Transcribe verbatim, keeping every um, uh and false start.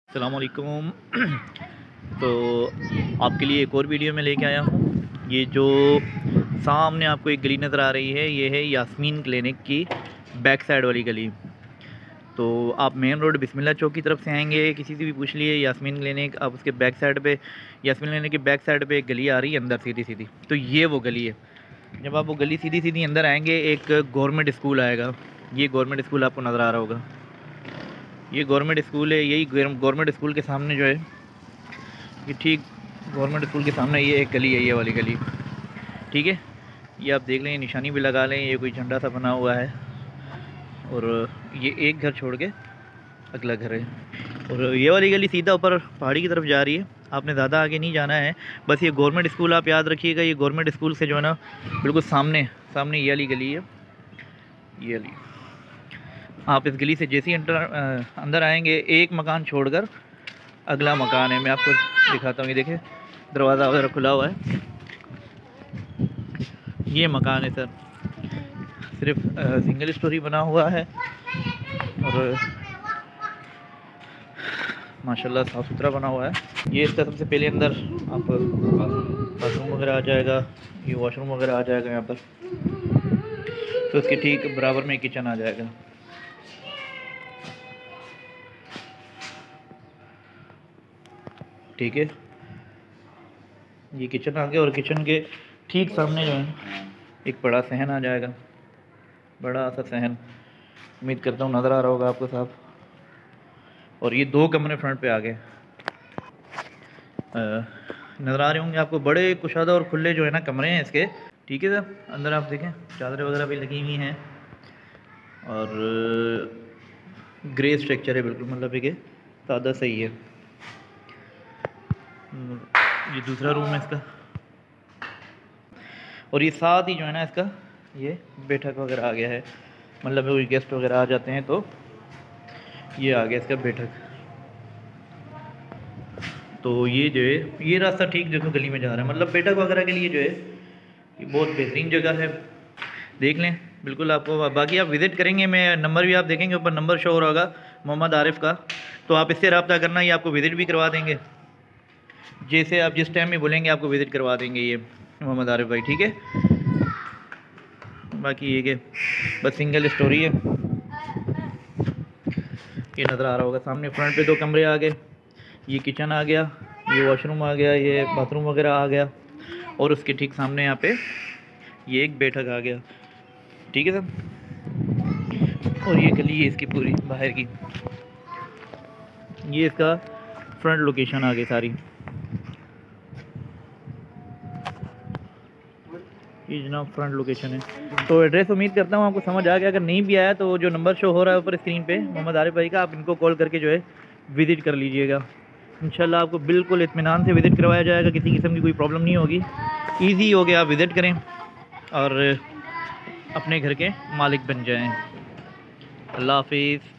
अस्सलाम वालेकुम। तो आपके लिए एक और वीडियो में लेके आया हूँ। ये जो सामने आपको एक गली नज़र आ रही है, ये है यास्मीन क्लिनिक की बैक साइड वाली गली। तो आप मेन रोड बिस्मिल्लाह चौक की तरफ से आएंगे, किसी से भी पूछ लिए यास्मीन क्लिनिक, आप उसके बैक साइड पे यास्मीन क्लिनिक की बैक साइड पे एक गली आ रही है अंदर सीधी सीधी, तो ये वो गली है। जब आप वो गली सीधी सीधी अंदर आएंगे, एक गवर्नमेंट स्कूल आएगा। ये गवर्नमेंट स्कूल आपको नज़र आ रहा होगा, ये गवर्नमेंट स्कूल है। यही गवर्नमेंट स्कूल के सामने जो है, ये ठीक गवर्नमेंट स्कूल के सामने ये एक गली है, ये वाली गली, ठीक है। ये आप देख लें, निशानी भी लगा लें, ये कोई झंडा सा बना हुआ है। और ये एक घर छोड़ के अगला घर है। और ये वाली गली सीधा ऊपर पहाड़ी की तरफ जा रही है, आपने ज़्यादा आगे नहीं जाना है। बस ये गवर्नमेंट स्कूल आप याद रखिएगा, ये गवर्नमेंट स्कूल से जो है ना बिल्कुल सामने सामने ये वाली गली है, ये वाली। आप इस गली से जैसे ही अंदर अंदर आएंगे, एक मकान छोड़कर अगला मकान है। मैं आपको दिखाता हूँ, ये देखिए दरवाज़ा वगैरह खुला हुआ है, ये मकान है सर। सिर्फ सिंगल स्टोरी बना हुआ है और माशाल्लाह साफ़ सुथरा बना हुआ है। ये इसका सबसे पहले अंदर आप बाथरूम वगैरह आ जाएगा, ये वॉशरूम वगैरह आ जाएगा यहाँ पर। तो उसके ठीक बराबर में किचन आ जाएगा। ठीक है, ये किचन आ गया और किचन के ठीक सामने जो है एक बड़ा सहन आ जाएगा, बड़ा सा सहन। उम्मीद करता हूँ नज़र आ रहा होगा आपको साहब। और ये दो कमरे फ्रंट पे आ गए, नज़र आ रहे होंगे आपको। बड़े कुशादा और खुले जो है ना कमरे हैं इसके, ठीक है सर। अंदर आप देखें चादरें वगैरह भी लगी हुई हैं और ग्रे स्ट्रक्चर है बिल्कुल, मतलब कि सादा सही है। ये दूसरा रूम है इसका, और ये साथ ही जो है ना इसका ये बैठक वगैरह आ गया है, मतलब कोई गेस्ट वगैरह आ जाते हैं तो ये आ गया इसका बैठक। तो ये जो है ये रास्ता ठीक देखो गली में जा रहा है, मतलब बैठक वगैरह के लिए जो है ये बहुत बेहतरीन जगह है। देख लें बिल्कुल आपको। बाकी आप विज़िट करेंगे, मैं नंबर भी आप देखेंगे ऊपर नंबर शो हो रहा होगा मोहम्मद आरिफ का, तो आप इससे रब्ता करना, ये आपको विज़िट भी करवा देंगे। जैसे आप जिस टाइम में बोलेंगे आपको विज़िट करवा देंगे ये मोहम्मद आरिफ भाई, ठीक है। बाकी ये कि बस सिंगल स्टोरी है, ये नज़र आ रहा होगा सामने। फ्रंट पे दो कमरे आ गए, ये किचन आ गया, ये वॉशरूम आ गया, ये बाथरूम वगैरह आ गया, और उसके ठीक सामने यहाँ पे ये एक बैठक आ गया, ठीक है सर। और ये गली है इसकी पूरी बाहर की, ये इसका फ्रंट लोकेशन आ गई सारी। ये जनाब फ्रंट लोकेशन है। तो एड्रेस उम्मीद करता हूँ आपको समझ आ गया। अगर नहीं भी आया तो जो नंबर शो हो रहा है ऊपर स्क्रीन पे मोहम्मद आरिफ भाई का, आप इनको कॉल करके जो है विज़िट कर लीजिएगा। इंशाल्लाह आपको बिल्कुल इत्मीनान से विज़िट करवाया जाएगा, किसी किस्म की कोई प्रॉब्लम नहीं होगी। ईजी हो गया, आप विज़िट करें और अपने घर के मालिक बन जाएँ। अल्लाह हाफिज़।